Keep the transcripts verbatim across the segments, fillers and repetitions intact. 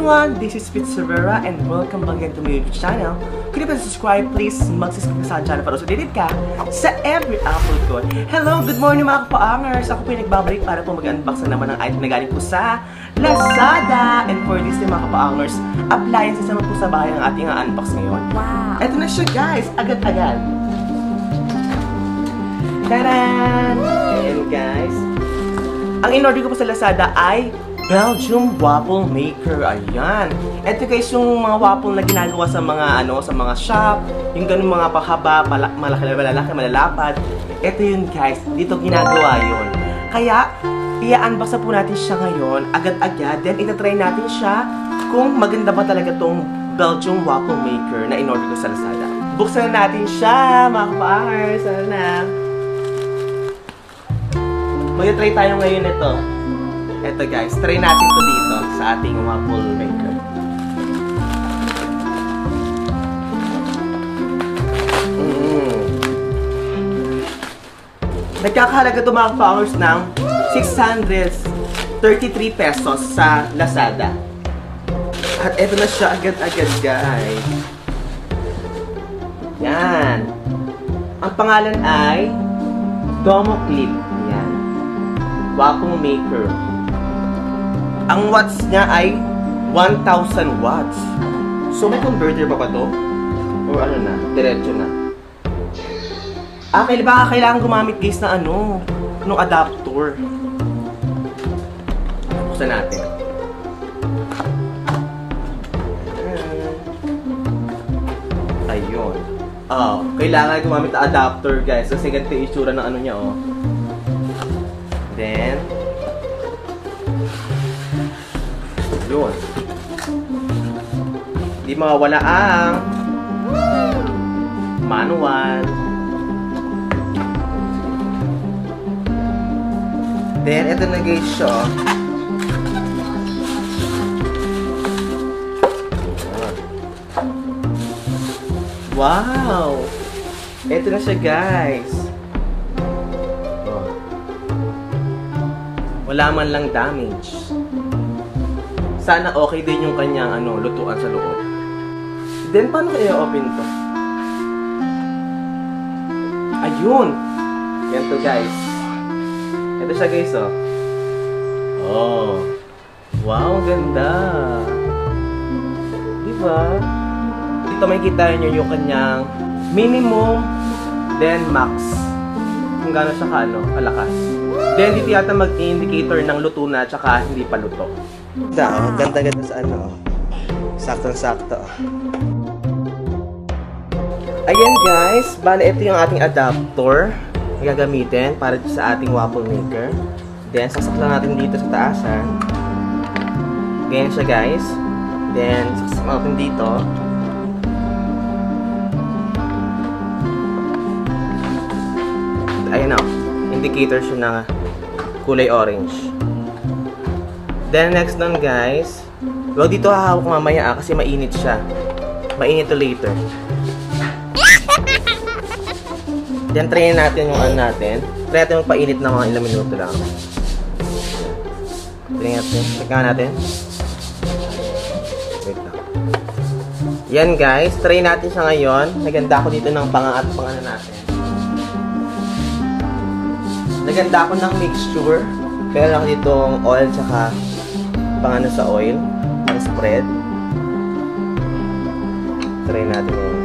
everyone, this is Pete Cervera and welcome back again to my YouTube channel. Kung di pa subscribe, please mag-subscribe sa channel para usudidid ka sa every upload ko. Hello, good morning mga kapaangers! Ako po yung nagbabalik para po mag-unbox na naman ng item na galing po sa Lazada. And for this day mga kapaangers, appliances naman po sa bahay ang ating unbox ngayon. Wow! Ito na siya guys, agad-agad. Taran! Ayan guys. Ang in-order ko po sa Lazada ay Belgium waffle maker. Ayan. Ito guys yung mga waffle na ginagawa sa mga ano, sa mga shop, yung ganung mga pahaba, malaki, malalaki, malalapad. Ito yun guys. Dito ginagawa yun. Kaya i-unbox na po natin siya ngayon, agad-agad. Then itatry natin siya kung maganda ba talaga tong Belgium waffle maker na in-order ko sa Lazada. Buksan na natin siya, mga kapaangers. Sana na. Mag-try tayo ngayon ito. Ito guys, try natin to dito sa ating waffle maker. Mm. Nagkakahalaga ito mga followers ng six hundred thirty-three pesos sa Lazada. At ito na siya agad-agad guys. Yan. Ang pangalan ay Domo Clip. Yan. Waffle maker. Ang watts niya ay one thousand watts. So, may converter pa ba to? O ano na? Diretso na. Ah, kailan ba kailangan gumamit guys na ano? Nung adapter. Buksan natin. Ayun. Oh, kailangan gumamit na adapter guys. Kasi ganito yung itsura ng ano niya oh. Then, yun. Hindi mawawala ang manual. Then, ito na guys siya. Wow! Ito na siya guys. Wala man lang damage. Sana okay din yung kanyang ano, lutuan sa loob. Then, paano kaya open to? Ayun! Yan to guys. Ito siya guys oh. Oh. Wow, ganda! Diba? Dito may kita nyo yung kanyang minimum, then max. Kung gano'n siya ka ano, kalakas. Then, dito yata mag-indicator ng luto na tsaka hindi pa luto. Ganda, oh. Ganda-ganda sa ano. Saktong-sakto. Ayan guys, bale ito yung ating adapter na gagamitin para sa ating waffle maker. Then, sasaklan natin dito sa taasan. Ganyan siya guys. Then, sasaklan natin dito. Ayan o. Indicator siya na kulay orange. Then next nun guys, wag dito hahawak mamaya ah, kasi mainit siya. Mainit to later. Then try natin yung ano natin. Try natin magpainit na mga ilang minuto lang. Try natin. Try natin. Wait lang. Yan guys, try natin siya ngayon. Naganda ako dito ng pang at pang ano natin. Naganda ako ng mixture. Meron ako ditong oil tsaka pang ano sa oil. Pang spread. Try natin yun.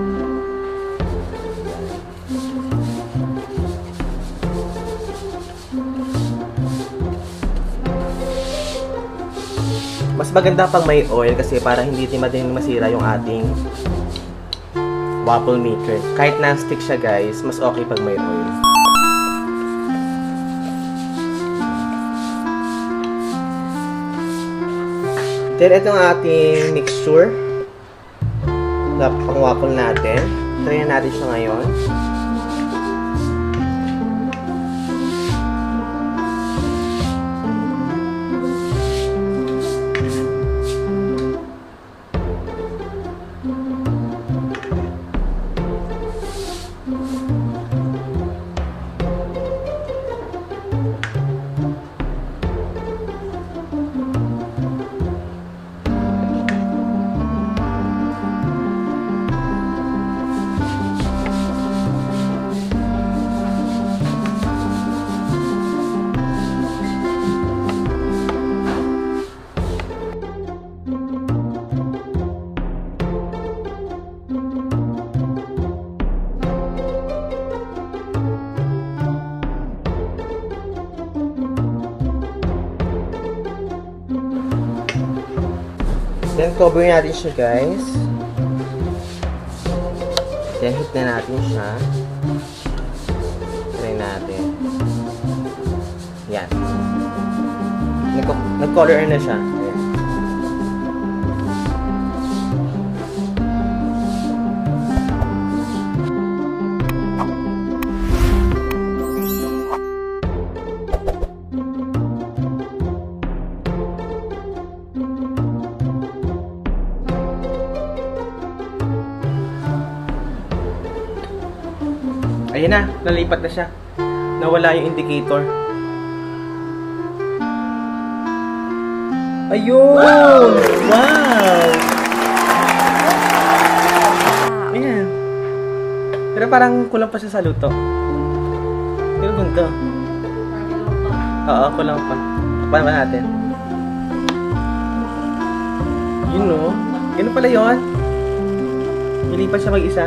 Mas maganda pang may oil kasi para hindi din masira yung ating waffle maker. Kahit non-stick siya guys, mas okay pag may oil. Then, ito ang ating mixture na pang waffle natin. Try natin siya ngayon. Then, cover natin siya, guys. Then, hit na natin siya. Try natin. Yan. Nag-color na siya. Ayan. Ayan na, nalipat na siya. Nawala yung indicator. Ayun! Wow! Ayan. Pero parang kulang pa siya sa luto. Pero ganda. Oo, kulang pa. Takpan ba natin? Yun no? Ganun pala yun. Nilipat siya mag-isa.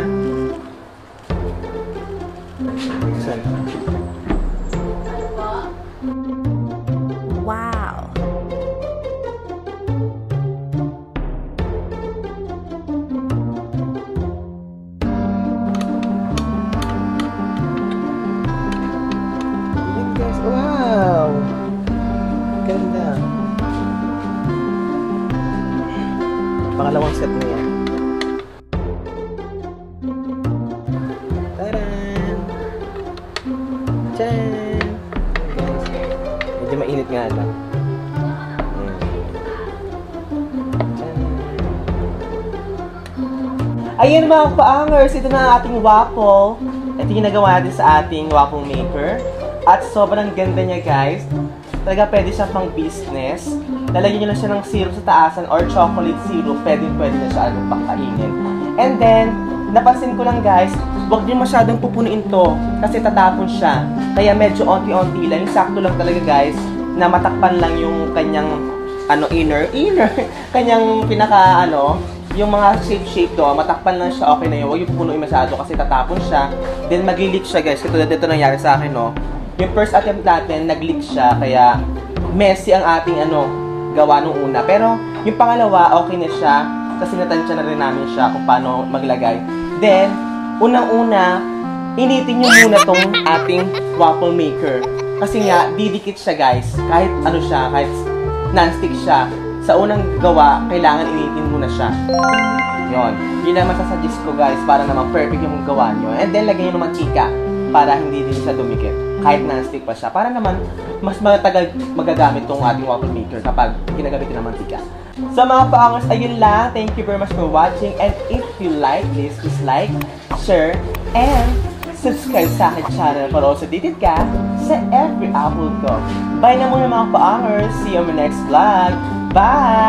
Wow. Ayan guys, wow! Ganda. Pangalawang set na yan. Taran! Tcharan! Medyo mainit nga lang. Ayan mga paangers, ito na ang ating waffle. Ito yung nagawa natin sa ating waffle maker. At sobrang ganda niya guys. Talaga pwede siya pang business. Lalagyan nyo lang siya ng syrup sa taasan or chocolate syrup. Pwede pwede na siya anong pakainin. And then, napansin ko lang guys, huwag nyo masyadong pupunuin to kasi tatapon siya. Kaya medyo onti-onti lang. Yung sakto lang talaga guys na matakpan lang yung kanyang ano inner, inner, kanyang pinaka ano, yung mga shape-shape do, matakpan lang siya, okay na yun. Huwag yung pupunuin masyado kasi tatapon siya. Then mag-leak siya guys. Ito dito nangyari sa akin no. Yung first attempt natin, nag-leak siya kaya messy ang ating ano, gawa nung una. Pero yung pangalawa, okay na siya kasi natansya na rin namin siya kung paano maglagay. Then, unang-una, initin nyo muna tong ating waffle maker. Kasi nga, didikit siya guys. Kahit ano siya, kahit non-stick siya. Sa unang gawa, kailangan initin muna siya. Yun. Yun lang masasuggest ko guys para naman perfect yung gawa nyo. And then, lagyan nyo ng mantika para hindi din siya dumikit. Kahit non-stick pa siya. Para naman, mas matagal magagamit tong ating waffle maker kapag ginagamitin ng mantika. So mga paangers, ayun lang. Thank you very much for watching. And if you like this, please like, share, and subscribe sa akin channel para also updated ka sa every upload ko. Bye na muna mga paangers. See you on my next vlog. Bye!